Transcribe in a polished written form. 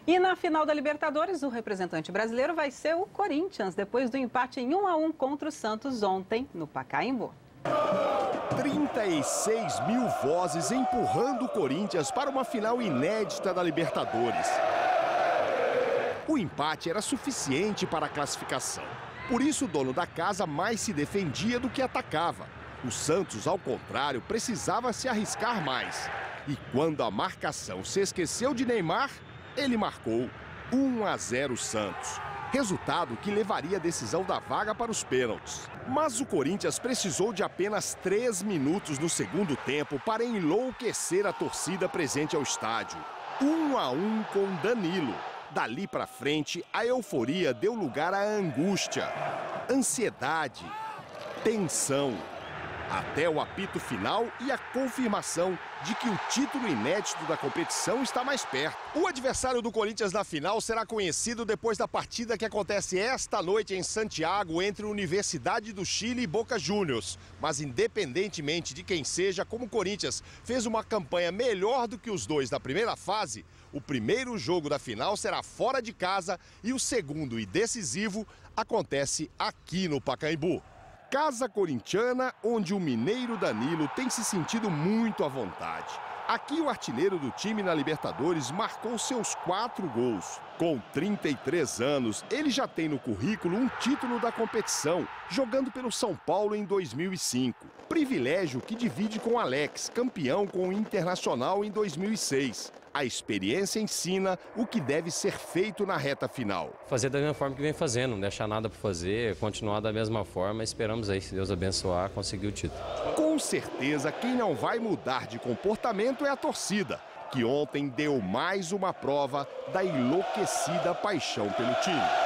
E na final da Libertadores, o representante brasileiro vai ser o Corinthians, depois do empate em 1-1 contra o Santos ontem, no Pacaembu. 36 mil vozes empurrando o Corinthians para uma final inédita da Libertadores. O empate era suficiente para a classificação. Por isso, o dono da casa mais se defendia do que atacava. O Santos, ao contrário, precisava se arriscar mais. E quando a marcação se esqueceu de Neymar, ele marcou 1-0 Santos. Resultado que levaria a decisão da vaga para os pênaltis. Mas o Corinthians precisou de apenas 3 minutos no segundo tempo para enlouquecer a torcida presente ao estádio. 1-1 com Danilo. Dali para frente, a euforia deu lugar à angústia, ansiedade, tensão. Até o apito final e a confirmação de que o título inédito da competição está mais perto. O adversário do Corinthians na final será conhecido depois da partida que acontece esta noite em Santiago entre Universidade do Chile e Boca Juniors. Mas independentemente de quem seja, como o Corinthians fez uma campanha melhor do que os dois da primeira fase, o primeiro jogo da final será fora de casa e o segundo e decisivo acontece aqui no Pacaembu. Casa corintiana, onde o mineiro Danilo tem se sentido muito à vontade. Aqui o artilheiro do time na Libertadores marcou seus 4 gols. Com 33 anos, ele já tem no currículo um título da competição, jogando pelo São Paulo em 2005. Privilégio que divide com Alex, campeão com o Internacional em 2006. A experiência ensina o que deve ser feito na reta final. Fazer da mesma forma que vem fazendo, não deixar nada para fazer, continuar da mesma forma. Esperamos aí, se Deus abençoar, conseguir o título. Com certeza, quem não vai mudar de comportamento é a torcida, que ontem deu mais uma prova da enlouquecida paixão pelo time.